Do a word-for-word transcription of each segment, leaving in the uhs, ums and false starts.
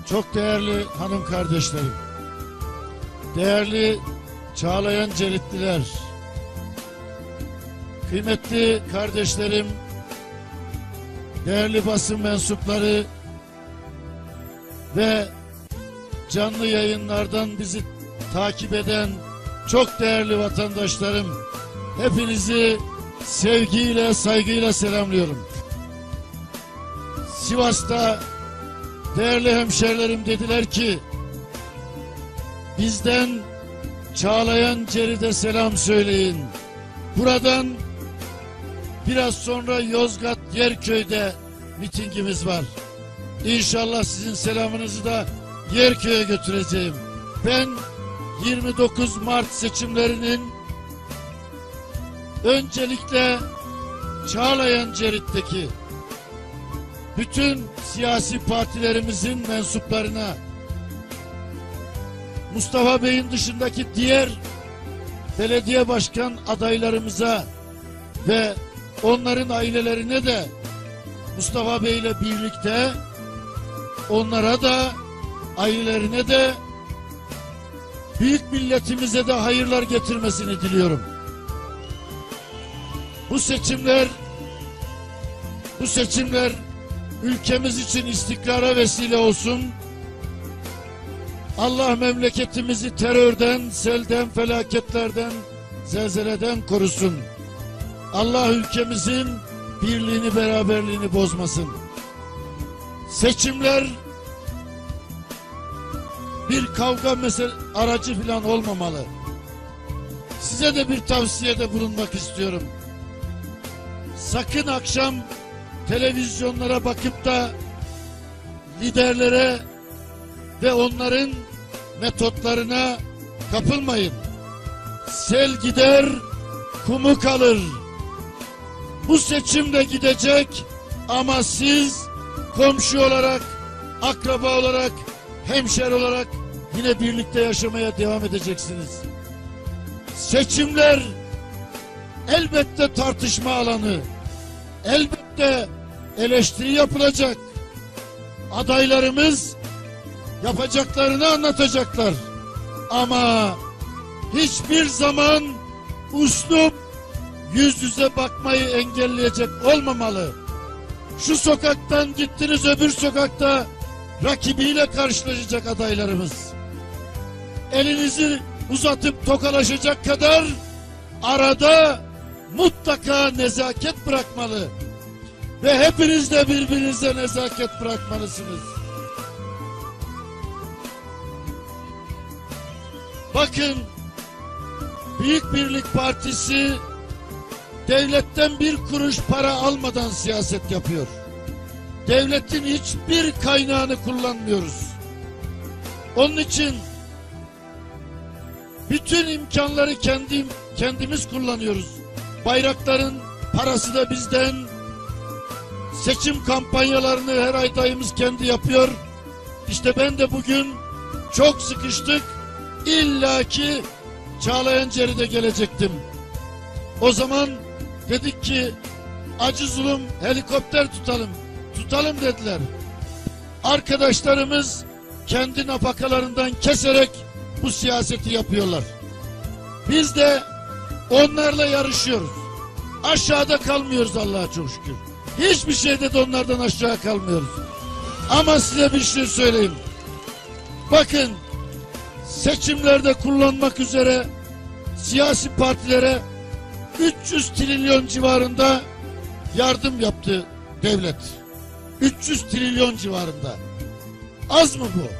Çok değerli hanım kardeşlerim, değerli Çağlayan Ceritliler, kıymetli kardeşlerim, değerli basın mensupları ve canlı yayınlardan bizi takip eden çok değerli vatandaşlarım, hepinizi sevgiyle, saygıyla selamlıyorum. Sivas'ta değerli hemşerilerim dediler ki, bizden Çağlayan Cerit'e selam söyleyin. Buradan biraz sonra Yozgat Yerköy'de mitingimiz var. İnşallah sizin selamınızı da Yerköy'e götüreceğim. Ben yirmi dokuz Mart seçimlerinin öncelikle Çağlayan Cerit'teki bütün siyasi partilerimizin mensuplarına, Mustafa Bey'in dışındaki diğer belediye başkan adaylarımıza ve onların ailelerine de Mustafa Bey ile birlikte onlara da ailelerine de büyük milletimize de hayırlar getirmesini diliyorum. Bu seçimler bu seçimler ülkemiz için istikrara vesile olsun. Allah memleketimizi terörden, selden, felaketlerden, zelzeleden korusun. Allah ülkemizin birliğini, beraberliğini bozmasın. Seçimler bir kavga mesele aracı falan olmamalı. Size de bir tavsiyede bulunmak istiyorum. Sakın akşam televizyonlara bakıp da liderlere ve onların metotlarına kapılmayın. Sel gider, kumu kalır. Bu seçim de gidecek ama siz komşu olarak, akraba olarak, hemşer olarak yine birlikte yaşamaya devam edeceksiniz. Seçimler elbette tartışma alanı, elbette eleştiri yapılacak. Adaylarımız yapacaklarını anlatacaklar. Ama hiçbir zaman üslup yüz yüze bakmayı engelleyecek olmamalı. Şu sokaktan gittiniz, öbür sokakta rakibiyle karşılaşacak adaylarımız. Elinizi uzatıp tokalaşacak kadar arada mutlaka nezaket bırakmalı. Ve hepiniz de birbirinize nezaket bırakmalısınız. Bakın, Büyük Birlik Partisi devletten bir kuruş para almadan siyaset yapıyor. Devletin hiçbir kaynağını kullanmıyoruz. Onun için bütün imkanları kendim, kendimiz kullanıyoruz. Bayrakların parası da bizden. Seçim kampanyalarını her ay dayımız kendi yapıyor. İşte ben de bugün çok sıkıştık. İlla ki Çağlayan Cerit'e gelecektim. O zaman dedik ki acı zulüm helikopter tutalım. Tutalım dediler. Arkadaşlarımız kendi nafakalarından keserek bu siyaseti yapıyorlar. Biz de onlarla yarışıyoruz. Aşağıda kalmıyoruz Allah'a çok şükür. Hiçbir şeyde de onlardan aşağı kalmıyoruz. Ama size bir şey söyleyeyim. Bakın, seçimlerde kullanmak üzere siyasi partilere üç yüz trilyon civarında yardım yaptı devlet. üç yüz trilyon civarında. Az mı bu?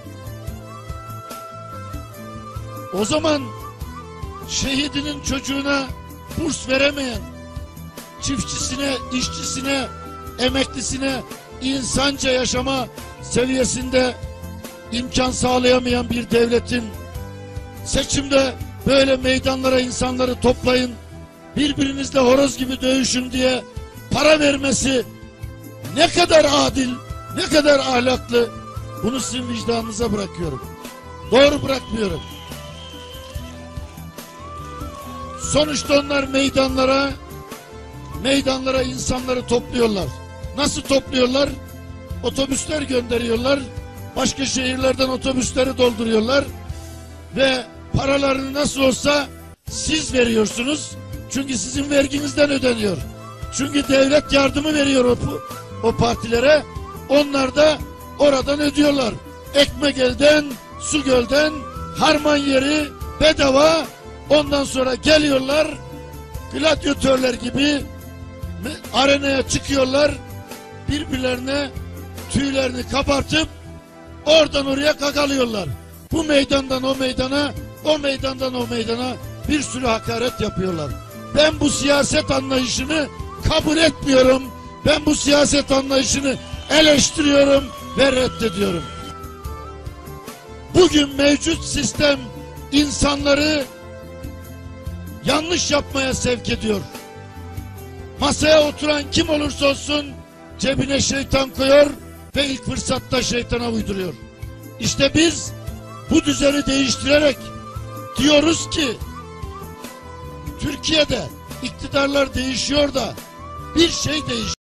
O zaman şehidinin çocuğuna burs veremeyen, çiftçisine, işçisine, emeklisine insanca yaşama seviyesinde imkan sağlayamayan bir devletin seçimde böyle meydanlara insanları toplayın, birbirinizle horoz gibi dövüşün diye para vermesi ne kadar adil, ne kadar ahlaklı, bunu sizin vicdanınıza bırakıyorum. Doğru bırakmıyorum. Sonuçta onlar meydanlara meydanlara insanları topluyorlar. Nasıl topluyorlar? Otobüsler gönderiyorlar. başka şehirlerden otobüsleri dolduruyorlar ve paralarını nasıl olsa siz veriyorsunuz. Çünkü sizin verginizden ödeniyor. Çünkü devlet yardımı veriyor o, o partilere. Onlar da oradan ödüyorlar. Ekmek elden, su gölden, harman yeri bedava. Ondan sonra geliyorlar, gladyatörler gibi arenaya çıkıyorlar. Birbirlerine tüylerini kabartıp oradan oraya kakalıyorlar. Bu meydandan o meydana, o meydandan o meydana bir sürü hakaret yapıyorlar. Ben bu siyaset anlayışını kabul etmiyorum. Ben bu siyaset anlayışını eleştiriyorum ve reddediyorum. Bugün mevcut sistem insanları yanlış yapmaya sevk ediyor. Masaya oturan kim olursa olsun cebine şeytan koyuyor ve ilk fırsatta şeytana uyduruyor. İşte biz bu düzeni değiştirerek diyoruz ki Türkiye'de iktidarlar değişiyor da bir şey değişiyor.